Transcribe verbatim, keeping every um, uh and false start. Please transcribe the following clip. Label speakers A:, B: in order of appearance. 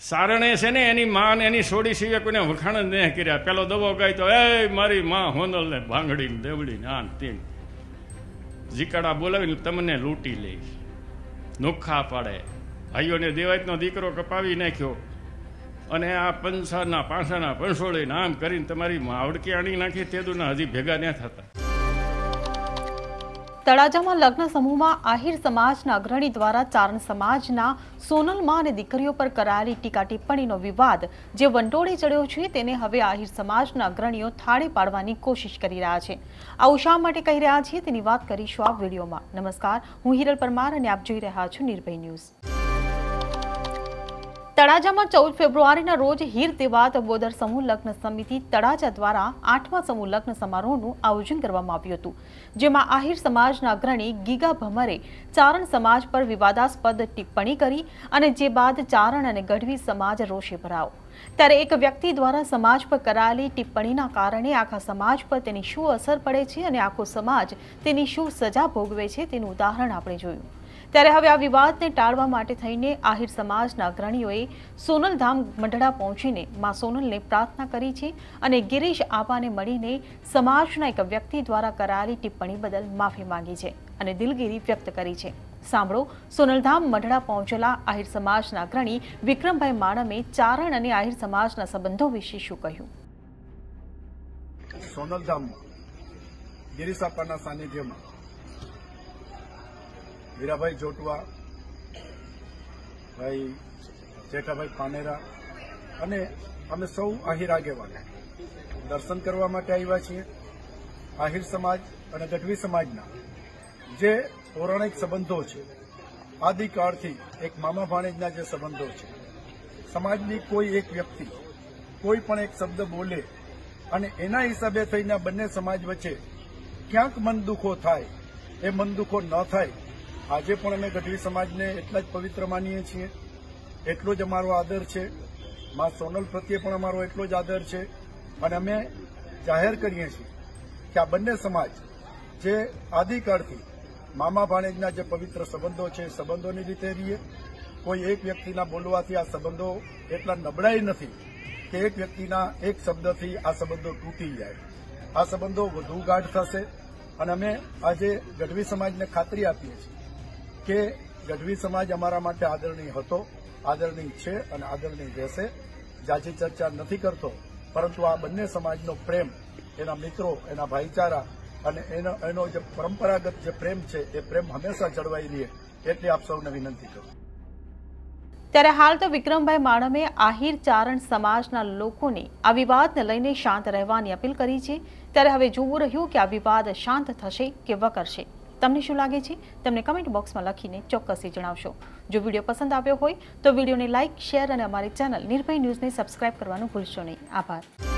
A: સારણે છે ને એની માં ને એની સોડી સિવાય કોઈને વખાણ જ નહીં કર્યા. પેલો દબો ગાય તો એ મારી માં હોનલ ને ભાંગડી ને દેવડી ને આન તેન જીકાડા બોલાવીને તમને લૂંટી લે, નોખા પાડે. ભાઈઓને દેવાયતનો દીકરો કપાવી નાખ્યો અને આ પંસાના પાંસાના પંસોળે નામ કરીને તમારી માવડકી આણી નાખી તેદુના હજી ભેગા ન થતા.
B: તળાજામાં લગ્ન સમૂહમાં આહિર સમાજના અગ્રણી દ્વારા ચારણ સમાજના સોનલમાં અને દીકરીઓ પર કરાયેલી ટીકા ટિપ્પણીનો વિવાદ જે વંટોળે ચડ્યો છે તેને હવે આહિર સમાજના અગ્રણીઓ થાળે પાડવાની કોશિશ કરી રહ્યા છે. આવું શા માટે કહી રહ્યા છીએ તેની વાત કરીશું આ વિડીયોમાં. નમસ્કાર, હું હિરલ પરમાર અને આપ જોઈ રહ્યા છો નિર્ભય ન્યૂઝ. તળાજામાં ચૌદ ફેબ્રુઆરીના રોજ હીર દેવાત બોદર સમૂહ લગ્ન સમિતિ તળાજા દ્વારા આઠમા સમૂહ લગ્ન સમારોહનું આયોજન કરવામાં આવ્યું હતું, જેમાં આહિર સમાજના અગ્રણી ગીગા ભમરે ચારણ સમાજ પર વિવાદાસ્પદ ટિપ્પણી કરી અને જે બાદ ચારણ અને ગઢવી સમાજ રોષે ભરાયો. ત્યારે એક વ્યક્તિ દ્વારા સમાજ પર કરાયેલી ટિપ્પણીના કારણે આખા સમાજ પર તેની શું અસર પડે છે અને આખો સમાજ તેની શું સજા ભોગવે છે તેનું ઉદાહરણ આપણે જોયું. ત્યારે હવે આ વિવાદને ટાળવા માટે થઈને આહિર સમાજના અગ્રણીઓએ સોનલધામ મંડળા પહોંચીને મા સોનલને પ્રાર્થના કરી છે અને ગિરીશ આપાને મળીને સમાજના એક વ્યક્તિ દ્વારા કરાયેલી ટિપ્પણી બદલ માફી માંગી છે અને દિલગીરી વ્યક્ત કરી છે. સાંભળો સોનલધામ મંડળા પહોંચેલા આહિર સમાજના અગ્રણી વિક્રમભાઈ માણમે ચારણ અને આહિર સમાજના સંબંધો વિશે શું કહ્યું.
C: સોનલધામમાં ગિરીશ આપાના સાનિધ્યમાં વીરાભાઈ જોટવા, ભાઈ જેઠાભાઈ પાનેરા અને અમે સૌ આહિર આગેવાનો દર્શન કરવા માટે આવ્યા છીએ. આહિર સમાજ અને ગઢવી સમાજના જે પૌરાણિક સંબંધો છે, આદિકાળથી એક મામા ભાણેજના જે સંબંધો છે, સમાજની કોઈ એક વ્યક્તિ કોઈ પણ એક શબ્દ બોલે અને એના હિસાબે થઈને બંને સમાજ વચ્ચે ક્યાંક મન દુખો થાય, એ મન દુખો ન થાય. આજે પણ અમે ગઢવી સમાજને એટલા જ પવિત્ર માનીએ છીએ, એટલો જ અમારો આદર છે. મા સોનલ પ્રત્યે પણ અમારો એટલો જ આદર છે અને અમે જાહેર કરીએ છીએ કે આ બંને સમાજ જે આદિકાળથી મામા ભાણેજના જે પવિત્ર સંબંધો છે, સંબંધોની રીતે રહીએ. કોઈ એક વ્યક્તિના બોલવાથી આ સંબંધો એટલા નબળાઈ નથી કે એક વ્યક્તિના એક શબ્દથી આ સંબંધો તૂટી જાય. આ સંબંધો વધુ ગાઢ થશે અને અમે આજે ગઢવી સમાજને ખાતરી આપીએ છીએ કે ગઢવી સમાજ અમારા માટે આદરણીય હતો, આદરણીય છે અને આદરણીય રહેશે. જાજી ચર્ચા નથી કરતો, પરંતુ આ બંને સમાજનો પ્રેમ, એના મિત્રો, એના ભાઈચારા અને એનો એનો જે પરંપરાગત જે પ્રેમ છે એ પ્રેમ હંમેશા જળવાઈ રહે એટલી આપ સૌને વિનંતી કરું.
B: ત્યારે હાલ તો વિક્રમભાઈ માણમે આહિર ચારણ સમાજના લોકોને આ વિવાદને લઈને શાંત રહેવાની અપીલ કરી છે. ત્યારે હવે જોવું રહ્યું કે આ વિવાદ શાંત થશે કે વકરશે. તમને શું લાગે છે તમને કમેન્ટ બોક્સમાં લખીને ચોક્કસથી જણાવશો. જો વિડીયો પસંદ આવ્યો હોય તો વિડીયોને લાઇક, શેર અને અમારી ચેનલ નિર્ભય ન્યૂઝને સબસ્ક્રાઇબ કરવાનું ભૂલશો નહીં. આભાર.